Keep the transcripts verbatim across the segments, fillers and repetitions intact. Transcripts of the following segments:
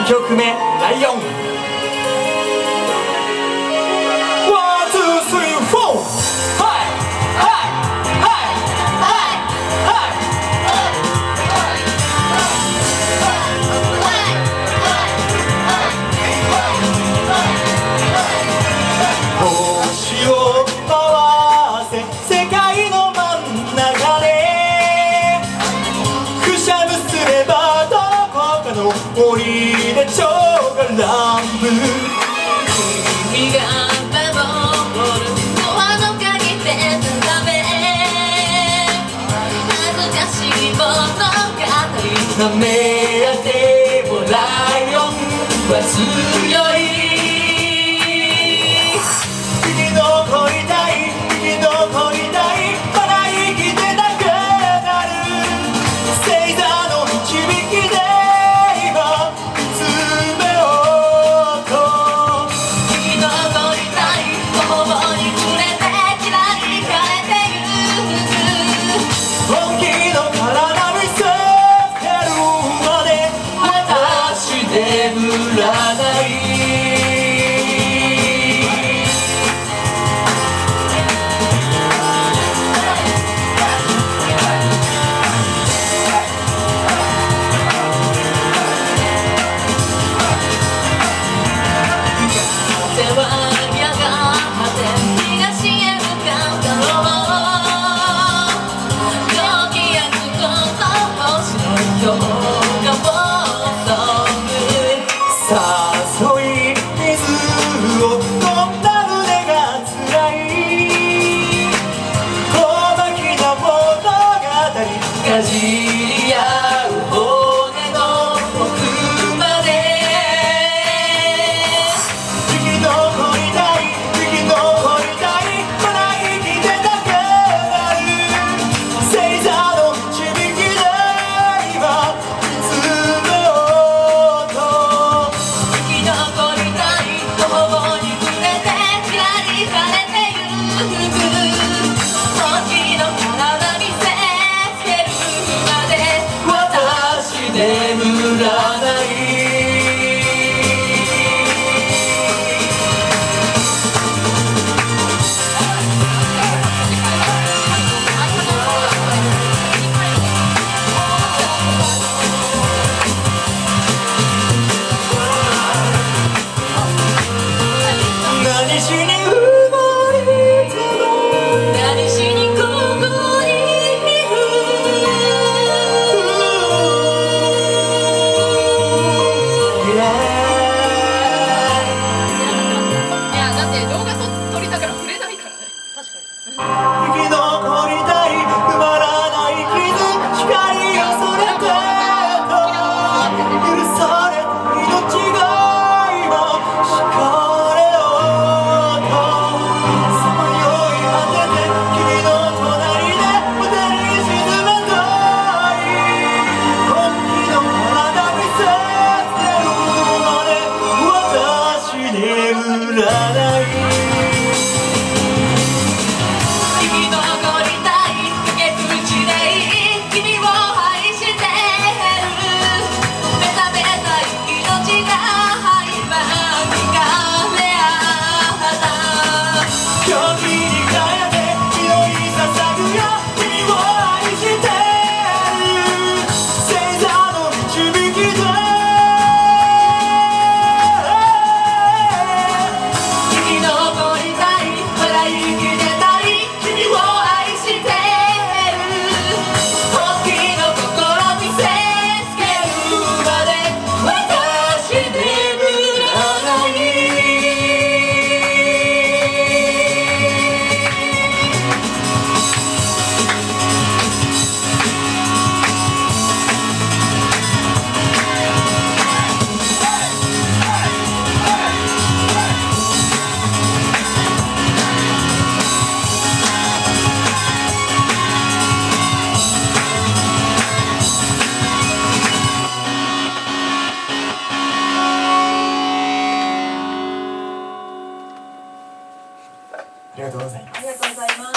にきょくめ「ライオン」ワンツースリーフォーはいはいはいはい星を回せ世界の真ん中でくしゃむすればどこかの森で蝶が乱舞君が守るドアの鍵でため恥ずかしい物語なめ合ってもライオンは強い生き残りたい生き残りたいまだ生きてたくなる星座の導きで今見つめようと生き残りたい頬に触れてきらりかれてゆく本気の体見せてるまで私眠らないかじり合う骨の奥まで生き残りたい生き残りたいまだ生きてたくなる星座の導きで今見つめようと生き残りたい頬に触れてきらりかれてゆく本気の体見せ眠らない何しに生まれたの何しにここにいる生き残りたい埋まらない傷光をそれてと許された命が今敷かれようとさまよい果てて君の隣でホテルに沈めたい本気の体見せてるまで私眠らないありがとうございます。 ありがとうございます。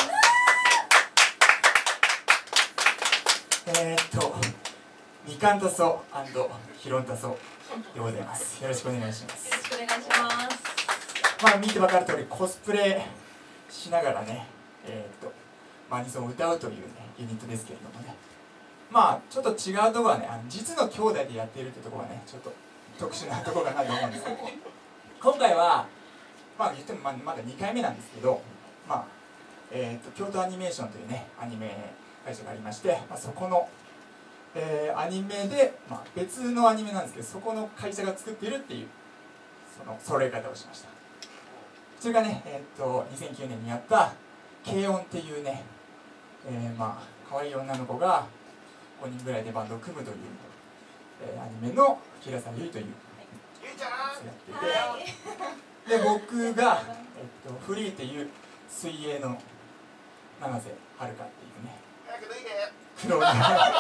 えーっとみかんたそヒロンたそでございます。よろしくお願いします。 よろしくお願いします。 まあ見て分かる通りコスプレしながらね、えー、っとまあアニソンを歌うというねユニットですけれどもね、まあちょっと違うところはね、あの実の兄弟でやっているってところはねちょっと特殊なところかなと思うんですけど、今回はまあ言ってもまだにかいめなんですけど、まあえー、と京都アニメーションというねアニメ会社がありまして、まあ、そこの、えー、アニメで、まあ、別のアニメなんですけど、そこの会社が作っているっていうその揃え方をしました。それがね、えー、とにせんきゅうねんにやった「軽音」っていうね、えー、まあ可愛い女の子がごにんぐらいでバンドを組むという、えー、アニメの平沢優というやつやっていて、で僕が、えー、とフリーっていう水泳の永瀬はるかっていうねクロール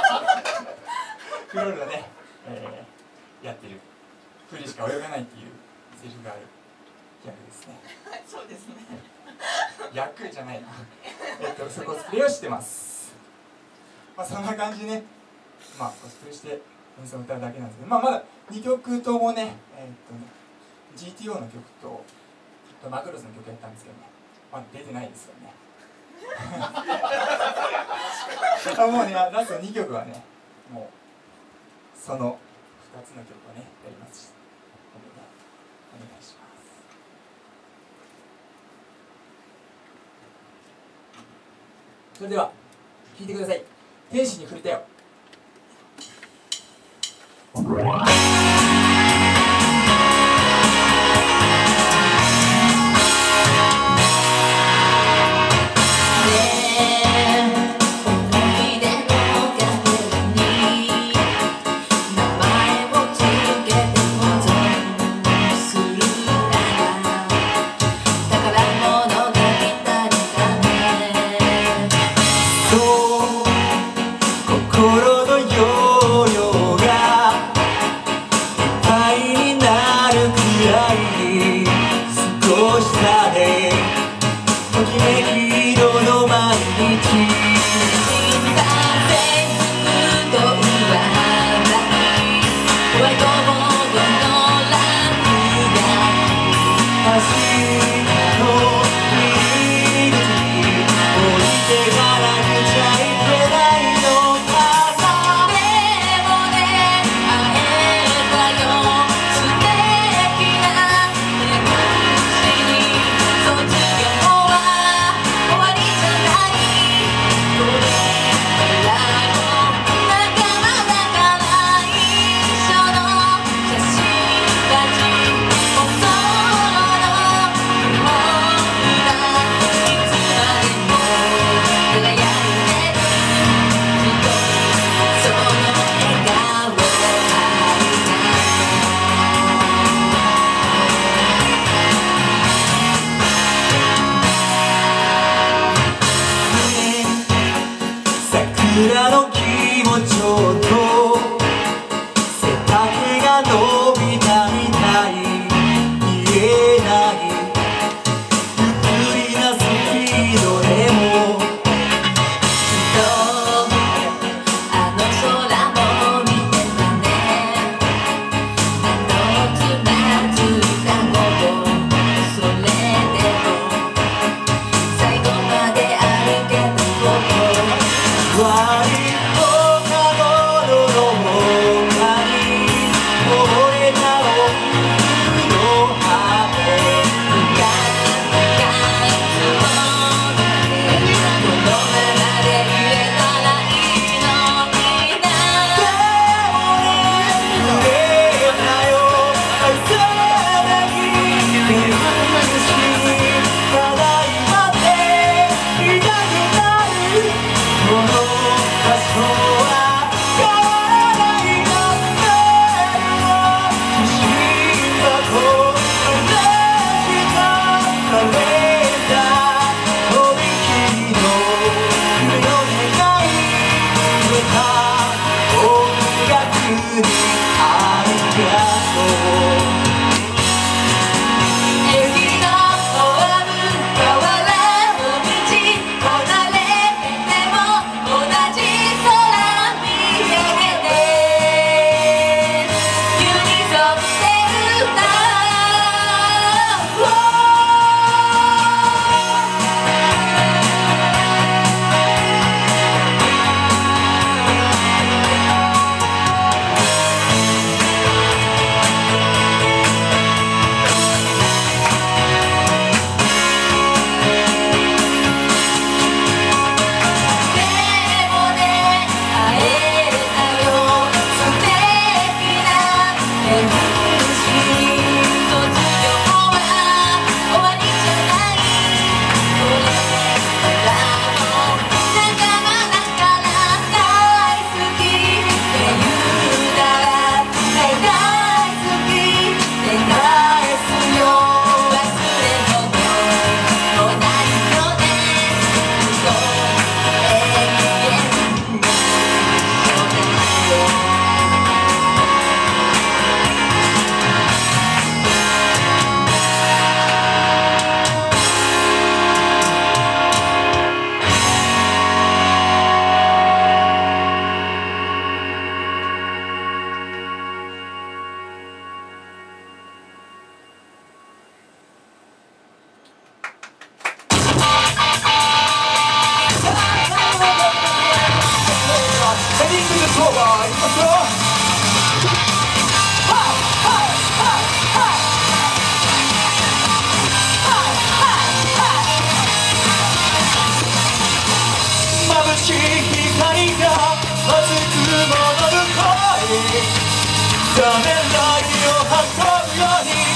クロールがね、えー、やってるフリーしか泳がないっていうセリフがある役ですね。 そうですね。 役じゃないな。えっとそこコスプレをしてます。まあそんな感じでね、まあコスプレして演奏を歌うだけなんですけど、まあまだにきょくともね、えー、っとね ジーティーオー の曲とマクロスの曲やったんですけどね、まあ出てないですよね。あもうねラストにきょくはねもうそのふたつの曲をねやりますし、お願いします。それでは聴いてください。天使に触れたよ。心ヘディングでそうばいきますよ。眩しい光が熱く戻る声、ためらいを運ぶように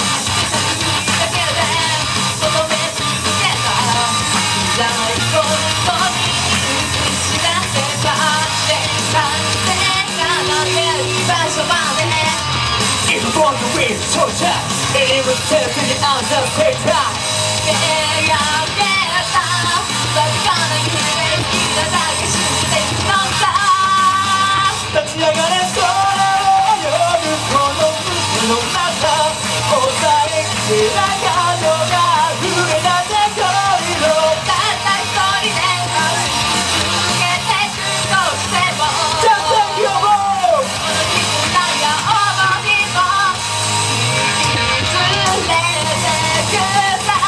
If you want to win, so shine. It was taken out the picture. 立ち上がれ、それを呼ぶこの渦の中、抑えきれなかったのが溢れ出せ恋のたった一人で続けてくどうしてもたった今日もこの絆や想いも引き連れてくさ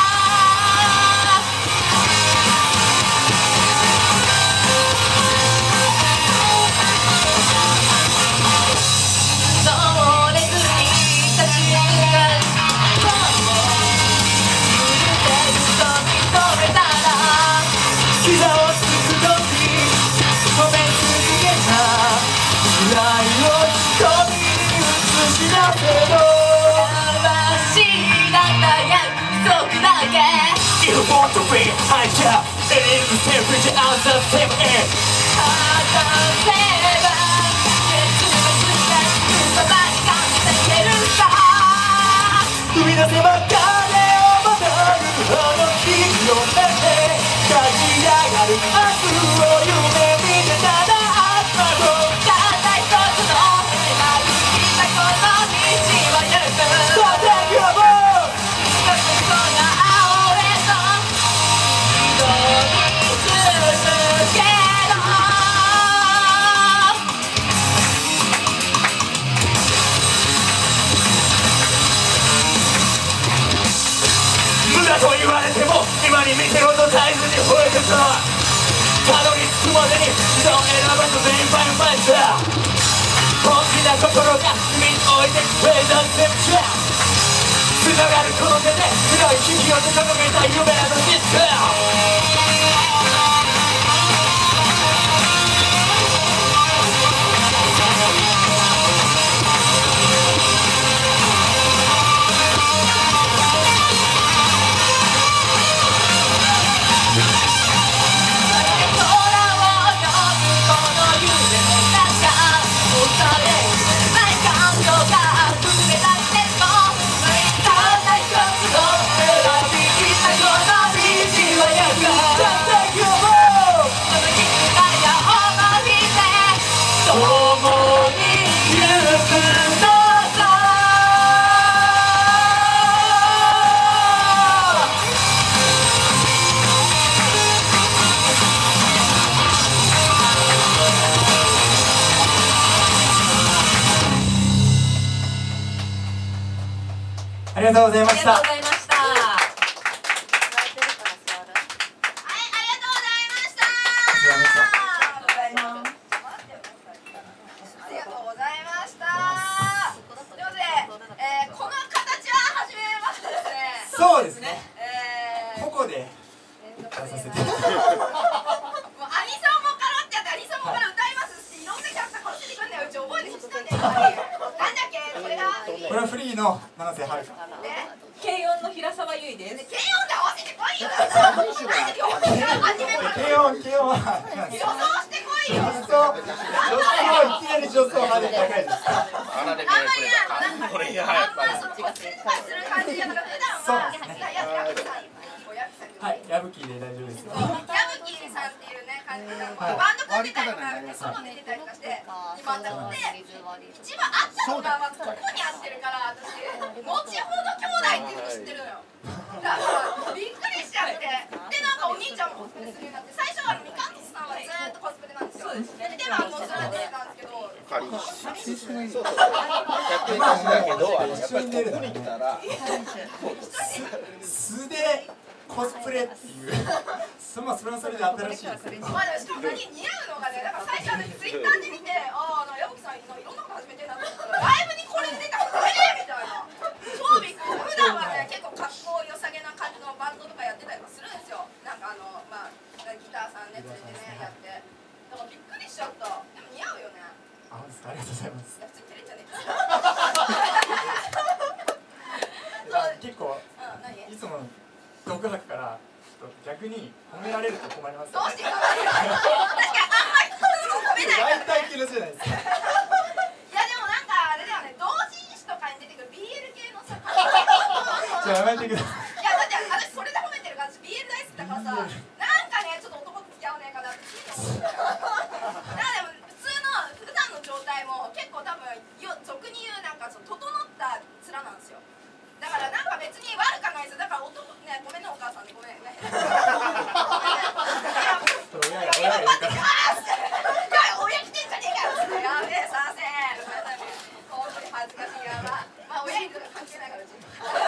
You want to be high up, it is the temperature of the same air. 踏み出せば鐘を戻るあの日を経て輝き上がる明日を夢見てただ朝とたった一つの今生きたこの道を行くたった今日もと言われても今に見てろと絶えずに吠えてさたどり着くまでに人を選ばず全員バイバイさ本気な心が君に置いてくれた全部つながるこの手で黒い危機を掲げた夢のディスクありがとうございました。 ありがとうございました。はい、ありがとうございました。ありがとうございました。ということで、えー、この形は初めましてですね。 そうですね。 えー、 ここで出させて。 もうアニソンボカロってやってアニソンボカロ歌いますし、いろんなキャラクターこれ出てくるんだよ。うち覚えてきたんだよ。なんだっけ、これが。 これはフリーの七瀬はるか。 軽音の平沢優衣です。 軽音で合わせてこいよ。軽音、軽音は。 予想してこいよ。 女装、女装いきなり女装派で高いです。 あんまりね、なんかこれあんまそのこっちにする感じやから普段ははい、矢吹で大丈夫ですよ。 矢吹さんっていうね感じでバンド組んでたりとかソロで出たりとかして今だって一番会ったのがまずここに会ってるから私後ほど兄弟っていうの知ってるのよ。だからびっくりしちゃってでなんかお兄ちゃんもコスプレするようになって最初はみかんとさんはずっとコスプレなんですよ。ではもうそれで出てたんですけど素でコスプレっていうそそれはそれはそれで新しいです。 まあでもしかも何似合うのがね、だから最初私ツイッターで見て、ああ矢吹さんいろんなこと始めてるなと思ったら、ライブにこれで出たらええみたいな。超びっくり。普段はね結構格好良さげな感じのバンドとかやってたりとかするんですよ。なんかあのまあギターさんねついてねやって。だからびっくりしちゃった。でも似合うよね。 あ、ありがとうございます。 いや普通に照れちゃねえ。 結構いつも独白から逆に褒められると困ります。 どうしてか確かにあんまり人の褒めないからね。 大体気のせいじゃないですか。 いやでもなんかあれだよね、同人誌とかに出てくる ビーエル 系のさ、 じゃあやめてください。 いやだって私それで褒めてるから、私 ビーエル 大好きだからさ、なんかねちょっと男と付き合わねえかなって思うんだよ。なんかでも普通の普段の状態も結構多分よ俗に言うなんかその整った面なんですよ。だからなんか別に悪くないですよ。だから男ね、ごめんねお母さんね、ごめんね。いや親がいるから。親来てんじゃねえかよ。やべえさせん。本当に恥ずかしいやば。まあ親いるから関係ないからうち。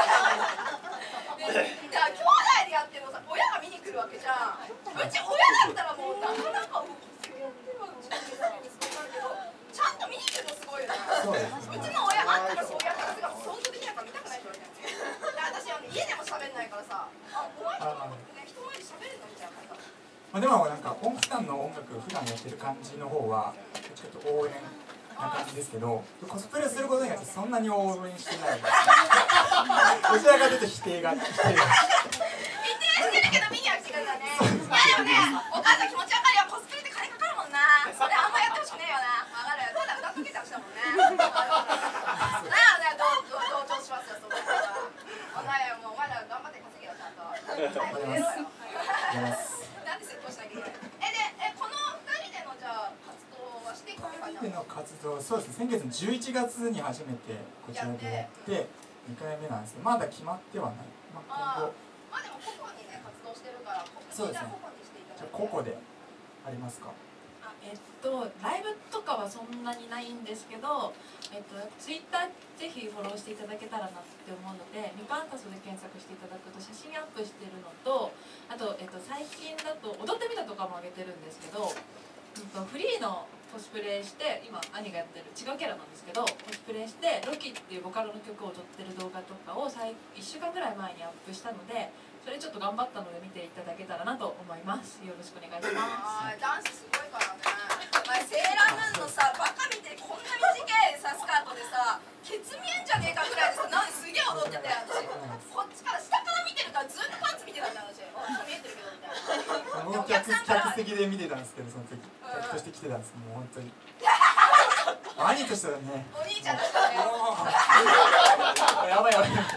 じゃあ兄弟でやってもさ、親が見に来るわけじゃん。うち親だったらもうなかなかうちやってるわうちの家にそうなるけど、ちゃんと見に来るのすごいよね。うちの親あんたがそうやってる姿想像できないから見たくないでしょみたいな。私あの家でも喋んないからさ、あお前人ね人前で喋るのみたいな感じ。 まあでもなんか音普段の音楽普段やってる感じの方はちょっと応援な感じですけど、コスプレすることによってそんなに応援してないどちらかというと否定が否定が否定してるけど見には来てくれたね。いやでもね、お母さん気持ちわかるよ。コスプレって金かかるもんな。それあんまやってほしくねえよな。わかる。ただ歌っとけって話だもんね。なあね、どう同情しますよそこは。お前もうお前ら頑張って稼げよちゃんと。早く出ろよ。なんで説教しなきゃいけない。えでえこの二人でのじゃあ活動はしていくって感じなの？ の活動、そうですね、先月のじゅういちがつに初めてこちらでやってにかいめなんですけど、まだ決まってはない。まあ、今後まあでも個々にね活動してるから、 そうですね、 個々にしていただいて。 個々でありますか？ あえっとライブとかはそんなにないんですけど、えっとツイッターぜひフォローしていただけたらなって思うので、ミカンタスで検索していただくと写真アップしてるのと、あと、えっと、最近だと踊ってみたとかも上げてるんですけど、うんと、フリーのコスプレして今兄がやってる違うキャラなんですけど、コスプレしてロキっていうボカロの曲を踊ってる動画とかをいっしゅうかんぐらい前にアップしたので、それちょっと頑張ったので見ていただけたらなと思います。よろしくお願いします。 ダンスすごいからね。お前セーラームーンのさバカ見てこんな短いさスカートでさケツ見えんじゃねえかぐらいでさ、なんすげえ踊ってて、私こっちから下から見てるからずっとパンツ見てたんだ私。見えてるけどみたいな。 僕も客客席で見てたんですけど、その時客として来てたんです。もう本当に兄としてはね、 お兄ちゃんとしてはねやばいやばい確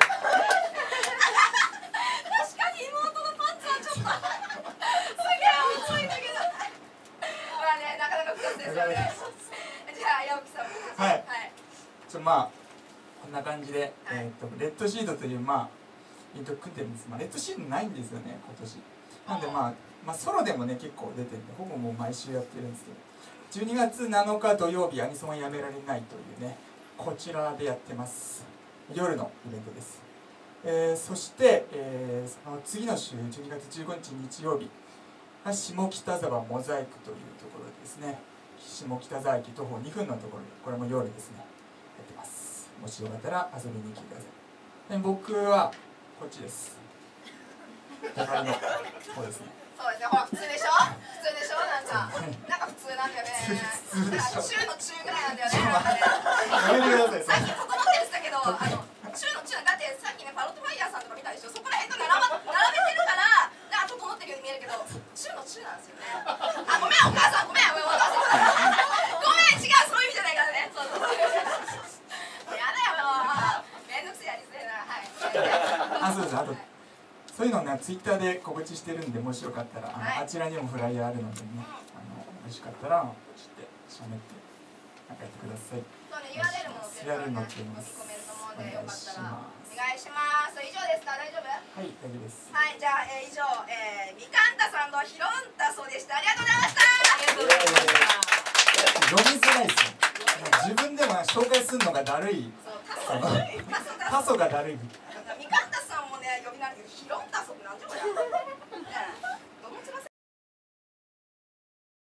かに妹のパンツはちょっとすげえ重いんだけどまあね、なかなか複雑ですよね。じゃあ矢吹さんもはい、 はい、 ちょまあこんな感じで、はい、えー、とレッドシードというまあユニット組んでるんです。まあ、レッドシードないんですよね今年なんで、まあ、まあソロでもね結構出てるんでほぼもう毎週やってるんですけど、じゅうにがつなのか土曜日アニソンやめられないというねこちらでやってます。夜のイベントです。えー、そして、えー、その次の週じゅうにがつじゅうごにち日曜日が下北沢モザイクというところですね。下北沢駅徒歩にふんのところで、これも夜ですねやってます。もしよかったら遊びに来てください。で僕はこっちです。隣の方ですね。 そうですね、ほら普通でしょ普通でしょなんかなんか普通なんだよね。 普通でしょ。 中の中ぐらいなんだよね。なんかねさっき整ってるって言ったけど、あの中の中だってさっきねパロットファイヤーさんとか見たでしょ。そこら辺と並ば並べてるからなんか整ってるように見えるけど、中の中なんですよね。あ、ごめんお母さん、ごめんごめんお母さんごめん、違うそういう意味じゃないからね。そうそうやだよもうめんどくせえやりづれえな。はい。 あ、そうです。あとそういうのをね、ツイッターで告知してるんで、もしよかったら、あの、はい、あちらにもフライヤーあるのでね、あの、もしよかったら、こっちでしゃべって、なんかやってください。 そうね、ユーアールエル も載ってるからね、書き込めると思うんで、よかったら、お願いします。以上ですか、大丈夫？はい、 大丈夫です。 はい、じゃあ、えー、以上、えー、みかんたさんのひろんたそでした。ありがとうございました。ありがとうございました。 読みづらいですね。自分でも紹介するのがだるい。 そう、タソ、タソ、 タソがだるい。